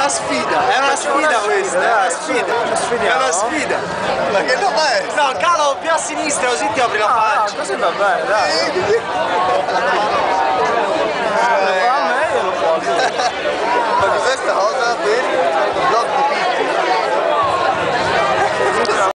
una sfida, è una sfida questa, è una sfida. È una sfida. Ma che no, no, calo più a sinistra così ti apri la faccia. Così va bene, dai.